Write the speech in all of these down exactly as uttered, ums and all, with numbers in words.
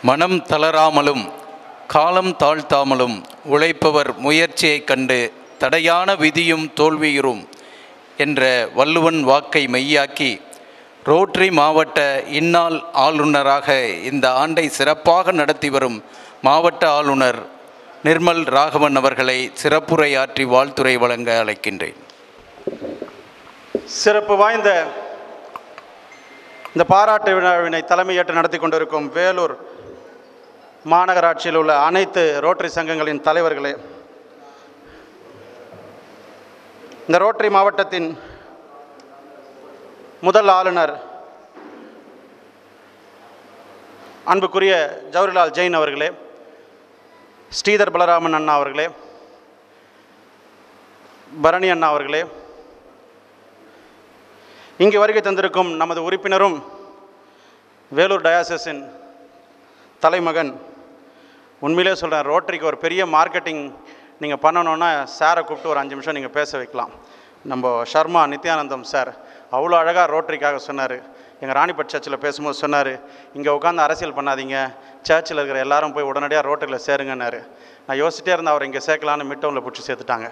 மனம் தளராமலும் காலம் தாழ்த்தாமலும் உழைப்பவர் முயற்சியைக் கண்டு தடையான விதியும் தோல்வியுறும் என்ற வள்ளுவன் வாக்கை மெய்யாக்கி ரோட்டரி மாவட்ட இந்நாள் ஆளுநராக இந்த ஆண்டை சிறப்பாக நடத்தி வரும் மாவட்ட ஆளுநர் நிர்மல் ராகவன் அவர்களை சிறப்புரையாற்றி வாழ்த்துரை வழங்க அழைக்கின்றேன். சிறப்பு வாய்ந்த இந்த பாராட்டு விழாவினை தலைமையேற்று நடத்தி கொண்டிருக்கும் வேலூர் மாநகராட்சியில் உள்ள அனைத்து ரோட்டரி சங்கங்களின் தலைவர்களே, இந்த ரோட்டரி மாவட்டத்தின் முதல் ஆளுநர் அன்புக்குரிய ஜவஹர்லால் ஜெயின் அவர்களே, ஸ்ரீதர் பலராமன் அண்ணா அவர்களே, பரணி அண்ணா அவர்களே, இங்கு வருகை தந்திருக்கும் நமது உறுப்பினரும் வேலூர் டயாசிஸின் தலைமகன், உண்மையிலே சொல்கிறேன், ரோட்டரிக்கு ஒரு பெரிய மார்க்கெட்டிங் நீங்கள் பண்ணணுன்னா சாரை கூப்பிட்டு ஒரு அஞ்சு நிமிஷம் நீங்கள் பேச வைக்கலாம். நம்ம ஷர்மா நித்யானந்தம் சார் அவ்வளோ அழகாக ரோட்டரிக்காக சொன்னார். எங்கள் ராணிப்பட் சர்ச்சில் பேசும்போது சொன்னார், இங்கே உட்காந்து அரசியல் பண்ணாதீங்க, சர்ச்சில் இருக்கிற எல்லாரும் போய் உடனடியாக ரோட்டரியில் சேருங்கன்னாரு. நான் யோசிச்சிட்டே இருந்தேன் அவர் இங்கே சேர்க்கலான்னு மிட்டவுனில் பிடிச்சி சேர்த்துட்டாங்க.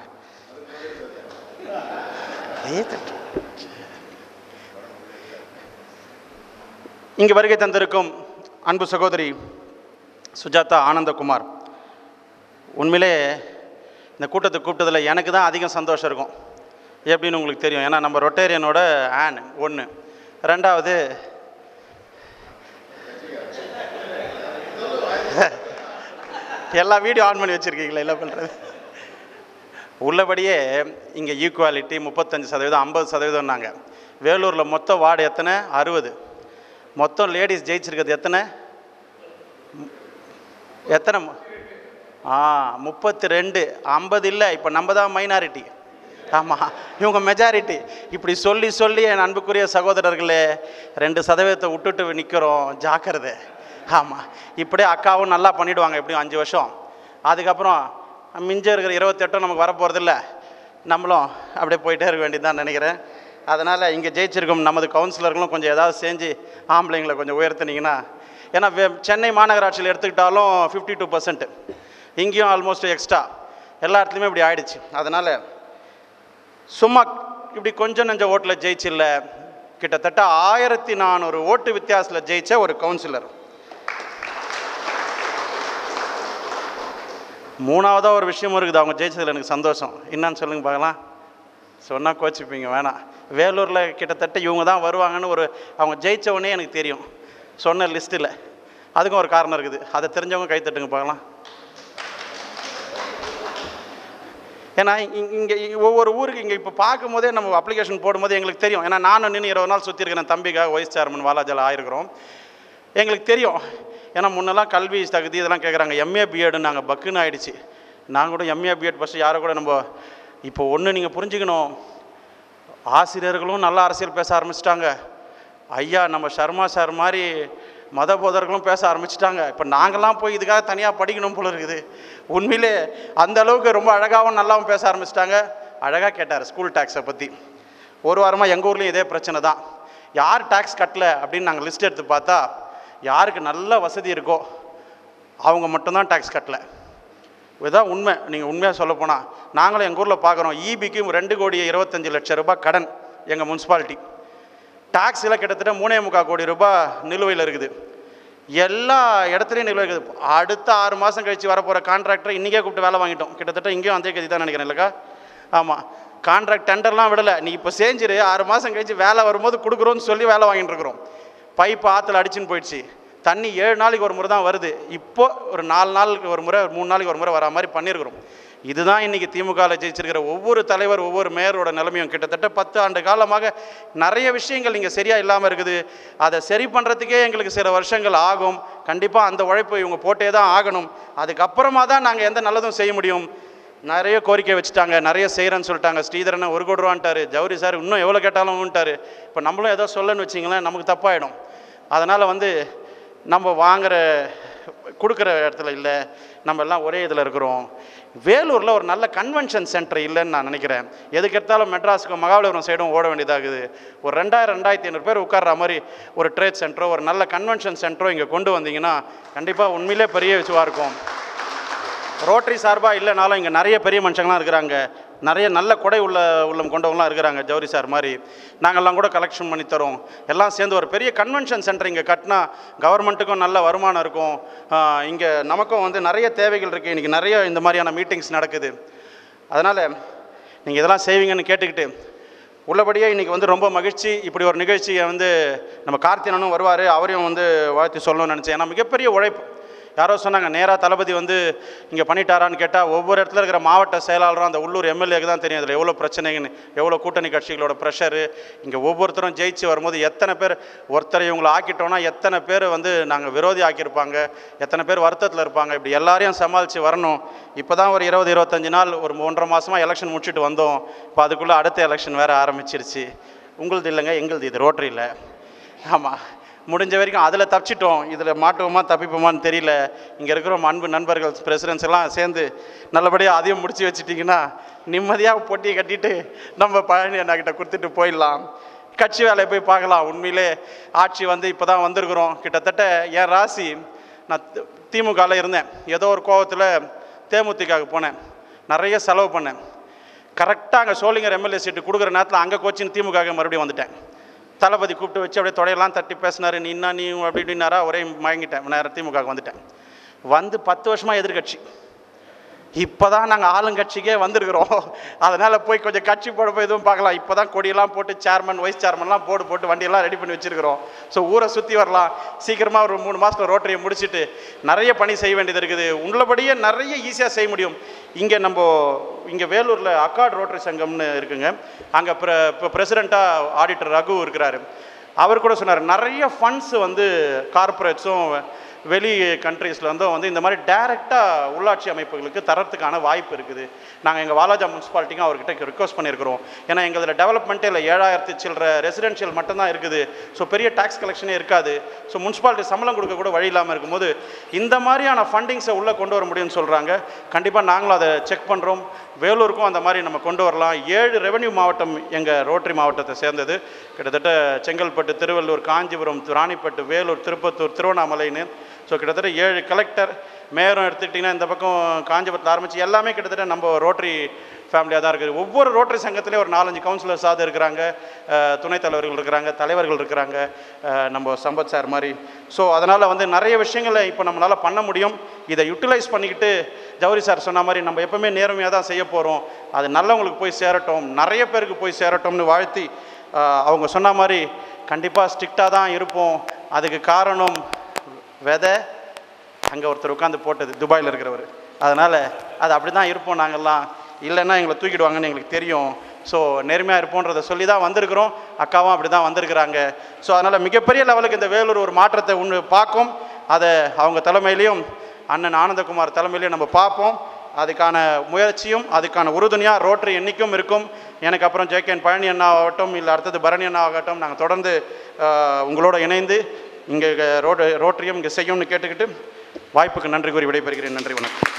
இங்கே வருகை தந்திருக்கும் அன்பு சகோதரி சுஜாதா ஆனந்தகுமார், உண்மையிலே இந்த கூட்டத்தை கூப்பிட்டதில் எனக்கு தான் அதிகம் சந்தோஷம் இருக்கும். எப்படின்னு உங்களுக்கு தெரியும், ஏன்னா நம்ம ரொட்டேரியனோட ஆன் ஒன்று. ரெண்டாவது எல்லா வீடியோ ஆன் பண்ணி வச்சுருக்கீங்களா, இல்லை பண்ணுறது உள்ளபடியே இங்கே ஈக்குவாலிட்டி முப்பத்தஞ்சு சதவீதம் ஐம்பது சதவீதம்னாங்க. வேலூரில் மொத்தம் வார்டு எத்தனை? அறுபது. மொத்தம் லேடிஸ் ஜெயிச்சிருக்கிறது எத்தனை? எத்தனை? ஆ முப்பத்தி ரெண்டு. ஐம்பது இல்லை, இப்போ நம்ம தான் மைனாரிட்டி. ஆமாம், இவங்க மெஜாரிட்டி. இப்படி சொல்லி சொல்லி என் அன்புக்குரிய சகோதரர்களே, ரெண்டு சதவீதத்தை விட்டுட்டு நிற்கிறோம், ஜாக்கிரதை. ஆமாம், இப்படியே அக்காவும் நல்லா பண்ணிவிடுவாங்க எப்படியும் அஞ்சு வருஷம். அதுக்கப்புறம் மிஞ்ச இருக்கிற இருபத்தெட்டும் நமக்கு வரப்போகிறதில்ல, நம்மளும் அப்படியே போயிட்டே இருக்க வேண்டியதுதான் நினைக்கிறேன். அதனால் இங்கே ஜெயிச்சிருக்கும் நமது கவுன்சிலர்களும் கொஞ்சம் ஏதாவது செஞ்சு ஆம்பளைங்களை கொஞ்சம் உயர்த்துனீங்கன்னா, ஏன்னா சென்னை மாநகராட்சியில் எடுத்துக்கிட்டாலும் ஃபிஃப்டி டூ பர்சன்ட், இங்கேயும் ஆல்மோஸ்ட் எக்ஸ்ட்ரா, எல்லா இடத்துலையுமே இப்படி ஆயிடுச்சு. அதனால் சும்மா இப்படி கொஞ்சம் நெஞ்ச ஓட்டில் ஜெயிச்சில்ல, கிட்டத்தட்ட ஆயிரத்தி நானூறு ஓட்டு வித்தியாசத்தில் ஜெயிச்ச ஒரு கவுன்சிலர். மூணாவதாக ஒரு விஷயம் இருக்குது, அவங்க ஜெயிச்சதில் எனக்கு சந்தோஷம். என்னன்னு சொல்லுங்க பார்க்கலாம். சொன்னால் கோச்சிப்பீங்க, வேணாம். வேலூரில் கிட்டத்தட்ட இவங்க தான் வருவாங்கன்னு ஒரு அவங்க ஜெயித்தவொடனே எனக்கு தெரியும், சொன்ன லிஸ்ட்டில். அதுக்கும் ஒரு காரணம் இருக்குது, அதை தெரிஞ்சவங்க கைத்தட்டுங்க பார்க்கலாம். ஏன்னா இங்கே ஒவ்வொரு ஊருக்கு இங்கே இப்போ பார்க்கும் போதே நம்ம அப்ளிகேஷன் போடும்போது எங்களுக்கு தெரியும். ஏன்னா நானும் நின்று இருபது நாள் சுற்றி இருக்கிறேன், தம்பிக்காக வைஸ் சேர்மன் வாலாஜால் ஆயிருக்கிறோம். எங்களுக்கு தெரியும், ஏன்னா முன்னெல்லாம் கல்வி தகுதி இதெல்லாம் கேட்குறாங்க. எம்ஏ பிஎட் நாங்கள் பக்குன்னு ஆகிடுச்சு. நாங்கள் கூட எம்ஏ பிஎட் ஃபஸ்ட்டு யாரை கூட நம்ம இப்போ ஒன்று நீங்கள் புரிஞ்சுக்கணும், ஆசிரியர்களும் நல்லா அரசியல் பேச ஆரம்பிச்சிட்டாங்க. ஐயா நம்ம சர்மா சார் மாதிரி மத போதர்களும் பேச ஆரம்பிச்சிட்டாங்க. இப்போ நாங்கள்லாம் போய் இதுக்காக தனியாக படிக்கணும் போல இருக்குது. உண்மையிலே அந்த அளவுக்கு ரொம்ப அழகாகவும் நல்லாவும் பேச ஆரம்பிச்சிட்டாங்க. அழகாக கேட்டார் ஸ்கூல் டேக்ஸை பற்றி. ஒரு வாரமாக எங்கள் ஊர்லேயும் இதே பிரச்சனை தான். யார் டேக்ஸ் கட்டலை அப்படின்னு நாங்கள் லிஸ்ட் எடுத்து பார்த்தா, யாருக்கு நல்ல வசதி இருக்கோ அவங்க மட்டும்தான் டேக்ஸ் கட்டலை. இதுதான் உண்மை. நீங்கள் உண்மையாக சொல்ல போனால் நாங்களும் எங்கள் ஊரில் பார்க்குறோம், ஈபிக்கும் ரெண்டு கோடி இருபத்தஞ்சி லட்சம் ரூபாய் கடன் எங்கள் முனிசிபாலிட்டி. டாக்ஸில் கிட்டத்தட்ட மூணே முக்கால் கோடி ரூபாய் நிலுவையில் இருக்குது. எல்லா இடத்துலையும் நிலுவை இருக்குது. அடுத்த ஆறு மாதம் கழித்து வரப்போகிற கான்ட்ராக்டரை இன்றைக்கே கூப்பிட்டு வேலை வாங்கிட்டோம். கிட்டத்தட்ட இங்கேயும் அதே கதி தான் நினைக்கிறேன் இல்லைக்கா? ஆமாம், கான்ட்ராக்ட் டெண்டர்லாம் விடலை, நீ இப்போ செஞ்சிரு, ஆறு மாதம் கழித்து வேலை வரும்போது கொடுக்குறோன்னு சொல்லி வேலை வாங்கிட்டு இருக்கிறோம். பைப்பு ஆற்றுல அடிச்சுன்னு போயிடுச்சு. தண்ணி ஏழு நாளைக்கு ஒரு முறை தான் வருது. இப்போது ஒரு நாலு நாளுக்கு ஒரு முறை, மூணு நாளைக்கு ஒரு முறை வரா மாதிரி பண்ணியிருக்கிறோம். இதுதான் இன்றைக்கி திமுகவில் ஜெயிச்சிருக்கிற ஒவ்வொரு தலைவர், ஒவ்வொரு மேயரோட நிலைமையும். கிட்டத்தட்ட பத்து ஆண்டு காலமாக நிறைய விஷயங்கள் இங்கே சரியாக இல்லாமல் இருக்குது. அதை சரி பண்ணுறதுக்கே எங்களுக்கு சில வருஷங்கள் ஆகும். கண்டிப்பாக அந்த உழைப்பு இவங்க போட்டே தான் ஆகணும். அதுக்கப்புறமா தான் நாங்கள் எந்த நல்லதும் செய்ய முடியும். நிறைய கோரிக்கை வச்சுட்டாங்க, நிறைய செய்கிறேன்னு சொல்லிட்டாங்க. ஸ்ரீதரனை ஒரு கோடி ரூபான்ட்டார், ஜவுரி சார் இன்னும் எவ்வளோ கேட்டாலும் ஊன்ட்டார். இப்போ நம்மளும் ஏதோ சொல்லன்னு வச்சிங்களேன், நமக்கு தப்பாயிடும். அதனால் வந்து நம்ம வாங்குகிற கொடுக்குற இடத்துல இல்லை, நம்ம எல்லாம் ஒரே இதில் இருக்கிறோம். வேலூரில் ஒரு நல்ல கன்வென்ஷன் சென்டர் இல்லைன்னு நான் நினைக்கிறேன். எதுக்கு எடுத்தாலும் மெட்ராஸுக்கும் மகாபலிபுரம் சைடும் ஓட வேண்டியதாகுது. ஒரு ரெண்டாயிரம் ரெண்டாயிரத்தி ஐநூறு பேர் உட்கார்ற மாதிரி ஒரு ட்ரேட் சென்டரோ ஒரு நல்ல கன்வென்ஷன் சென்டரோ இங்கே கொண்டு வந்தீங்கன்னா கண்டிப்பாக உண்மையிலே பெரிய விஷயமாக இருக்கும். ரோட்டரி சார்பாக இல்லைனாலும் இங்கே நிறைய பெரிய மனுஷங்களாம் இருக்கிறாங்க, நிறைய நல்ல கொடை உள்ள உள்ளம் கொண்டவங்களாம் இருக்கிறாங்க. ஜவுரி சார் மாதிரி நாங்கள்லாம் கூட கலெக்ஷன் பண்ணி தரோம். எல்லாம் சேர்ந்து ஒரு பெரிய கன்வென்ஷன் சென்டர் இங்கே கட்டினா கவர்மெண்ட்டுக்கும் நல்ல வருமானம் இருக்கும். இங்கே நமக்கும் வந்து நிறைய தேவைகள் இருக்குது. இன்றைக்கி நிறைய இந்த மாதிரியான மீட்டிங்ஸ் நடக்குது. அதனால் நீங்கள் இதெல்லாம் செய்வீங்கன்னு கேட்டுக்கிட்டு உள்ளபடியே இன்றைக்கி வந்து ரொம்ப மகிழ்ச்சி. இப்படி ஒரு நிகழ்ச்சியை வந்து நம்ம கார்த்திகனும் வருவார், அவரையும் வந்து வாழ்த்து சொல்லணும்னு நினச்சேன். ஏன்னா மிகப்பெரிய உழைப்பு. யாரோ சொன்னாங்க நேராக தளபதி வந்து இங்கே பண்ணிட்டாரான்னு கேட்டால் ஒவ்வொரு இடத்துல இருக்கிற மாவட்ட செயலாளரும் அந்த உள்ளூர் எம்எல்ஏக்கு தான் தெரியும் அதில் எவ்வளோ பிரச்சனைன்னு, எவ்வளோ கூட்டணி கட்சிகளோட ப்ரெஷரு. இங்கே ஒவ்வொருத்தரும் ஜெயிச்சு வரும்போது எத்தனை பேர் ஒருத்தரை இவங்களை ஆக்கிட்டோன்னா எத்தனை பேர் வந்து நாங்கள் விரோதி ஆக்கியிருப்பாங்க, எத்தனை பேர் வருத்தத்தில் இருப்பாங்க. இப்படி எல்லாரையும் சமாளித்து வரணும். இப்போ தான் ஒரு இருபது இருபத்தஞ்சி நாள் ஒரு ஒன்றரை மாதமாக எலெக்ஷன் முடிச்சுட்டு வந்தோம். இப்போ அதுக்குள்ளே அடுத்த எலெக்ஷன் வேறு ஆரம்பிச்சிருச்சு. உங்களுது இல்லைங்க, எங்களுது இது ரோட்டரியில். ஆமாம், முடிஞ்ச வரைக்கும் அதில் தப்பிச்சிட்டோம். இதில் மாட்டுவோமா தப்பிப்போமான்னு தெரியல. இங்கே இருக்கிற அன்பு நண்பர்கள் பிரசிடென்ட்ஸ் எல்லாம் சேர்ந்து நல்லபடியாக அதையும் முடிச்சு வச்சுட்டிங்கன்னா நிம்மதியாக பொட்டியை கட்டிட்டு நம்ம பழனி அண்ணாக்கிட்ட கொடுத்துட்டு போயிடலாம். கட்சி வேலையை போய் பார்க்கலாம். உண்மையிலே ஆட்சி வந்து இப்போ தான் வந்திருக்கிறோம். கிட்டத்தட்ட என் ராசி, நான் திமுகவில் இருந்தேன், ஏதோ ஒரு கோவத்தில் தேமுதிகவுக்கு போனேன், நிறைய செலவு பண்ணேன். கரெக்டாக அங்கே சோளிங்கர் எம்எல்ஏ சீட்டு கொடுக்குற நேரத்தில் அங்கே கோச்சின்னு திமுக மறுபடியும் வந்துட்டேன். தளபதி கூப்பிட்டு வச்சு அப்படியே தொடையெல்லாம் தட்டி பேசினார். நீ என்ன நீ அப்படி இப்படின்னாரா, ஒரே மயங்கிட்டேன். நேரம் திமுக வந்துட்டேன். வந்து பத்து வருஷமாக எதிர்கட்சி. இப்போ தான் நாங்கள் ஆளுங்கட்சிக்கே வந்திருக்கிறோம். அதனால் போய் கொஞ்சம் கட்சி போட போய் எதுவும் பார்க்கலாம். இப்போ தான் கொடியெல்லாம் போட்டு சேர்மன் வைஸ் சேர்மன்லாம் போட்டு போட்டு வண்டியெல்லாம் ரெடி பண்ணி வச்சுருக்கிறோம். ஸோ ஊரை சுற்றி வரலாம். சீக்கிரமாக ஒரு மூணு மாதத்தில் ரோட்டரியை முடிச்சுட்டு நிறைய பணி செய்ய வேண்டியது இருக்குது. உள்ளபடியே நிறைய ஈஸியாக செய்ய முடியும். இங்கே நம்ம இங்கே வேலூரில் அக்காட் ரோட்டரி சங்கம்னு இருக்குங்க. அங்கே ப்ர இப்போ பிரசிடெண்ட்டாக ஆடிட்டர் ரகு இருக்கிறாரு. அவர் கூட சொன்னார், நிறைய ஃபண்ட்ஸ் வந்து கார்பரேட்ஸும் வெளி கண்ட்ரீஸில் வந்து வந்து இந்த மாதிரி டைரெக்டாக உள்ளாட்சி அமைப்புகளுக்கு தரத்துக்கான வாய்ப்பு இருக்குது. நாங்கள் எங்கள் வாலாஜா முனிசிபாலிட்டிக்கும் அவர்கிட்ட ரிக்வஸ்ட் பண்ணியிருக்கிறோம். ஏன்னா எங்களில் டெவலப்மெண்ட்டே இல்லை, ஏழாயிரத்து சில்லற ரெசிடென்ஷியல் மட்டும்தான் இருக்குது. ஸோ பெரிய டேக்ஸ் கலெக்ஷனே இருக்காது. ஸோ முனிசிபாலிட்டி சம்பளம் கொடுக்க கூட வழி இல்லாமல் இருக்கும்போது இந்த மாதிரியான ஃபண்டிங்ஸை உள்ளே கொண்டு வர முடியும்னு சொல்கிறாங்க. கண்டிப்பாக நாங்களும் அதை செக் பண்ணுறோம். வேலூருக்கும் அந்த மாதிரி நம்ம கொண்டு வரலாம். ஏழு ரெவென்யூ மாவட்டம் எங்கள் ரோட்டரி மாவட்டத்தை சேர்ந்தது. கிட்டத்தட்ட செங்கல்பட்டு, திருவள்ளூர், காஞ்சிபுரம், ராணிப்பேட்டு, வேலூர், திருப்பத்தூர், திருவண்ணாமலைன்னு. ஸோ கிட்டத்தட்ட ஏழு கலெக்டர் மேயரும் எடுத்துக்கிட்டிங்கன்னா இந்த பக்கம் காஞ்சிபுரத்தில் ஆரம்பித்து எல்லாமே கிட்டத்தட்ட நம்ம ரோட்டரி ஃபேமிலியாக தான் இருக்குது. ஒவ்வொரு ரோட்டரி சங்கத்திலே ஒரு நாலஞ்சு கவுன்சிலர்ஸாவது இருக்கிறாங்க, துணைத் தலைவர்கள் இருக்கிறாங்க, தலைவர்கள் இருக்கிறாங்க, நம்ம சம்பத் சார் மாதிரி. ஸோ அதனால் வந்து நிறைய விஷயங்களை இப்போ நம்மளால் பண்ண முடியும். இதை யூட்டிலைஸ் பண்ணிக்கிட்டு ஜவுரி சார் சொன்ன மாதிரி நம்ம எப்போவுமே நேர்மையாக தான் செய்ய போகிறோம். அது நல்லவங்களுக்கு போய் சேரட்டும், நிறைய பேருக்கு போய் சேரட்டும்னு வாழ்த்தி, அவங்க சொன்ன மாதிரி கண்டிப்பாக ஸ்ட்ரிக்டாக தான் இருப்போம். அதுக்கு காரணம் விதை அங்கே ஒருத்தர் உட்காந்து போட்டது, துபாயில் இருக்கிறவர். அதனால் அது அப்படி தான் இருப்போம் நாங்கள்லாம். இல்லைன்னா எங்களை தூக்கிடுவாங்கன்னு எங்களுக்கு தெரியும். ஸோ நேர்மையாக இருப்போன்றதை சொல்லி தான் வந்திருக்கிறோம். அக்காவும் அப்படி தான் வந்திருக்கிறாங்க. ஸோ அதனால் மிகப்பெரிய லெவலுக்கு இந்த வேலூர் ஒரு மாற்றத்தை ஒன்று பார்க்கும். அதை அவங்க தலைமையிலையும் அண்ணன் ஆனந்தகுமார் தலைமையிலையும் நம்ம பார்ப்போம். அதுக்கான முயற்சியும் அதுக்கான உறுதுணையாக ரோட்டரி என்றைக்கும் இருக்கும். எனக்கு அப்புறம் ஜேகேஎன் பழனி அண்ணா ஆகட்டும், இல்லை அடுத்தது பரணி அண்ணா ஆகட்டும், நாங்கள் தொடர்ந்து உங்களோட இணைந்து இங்கே ரோட் ரோட்டரியும் இங்கே செய்யும்னு கேட்டுக்கிட்டு வாய்ப்புக்கு நன்றி கூறி விடைபெறுகிறேன். நன்றி, வணக்கம்.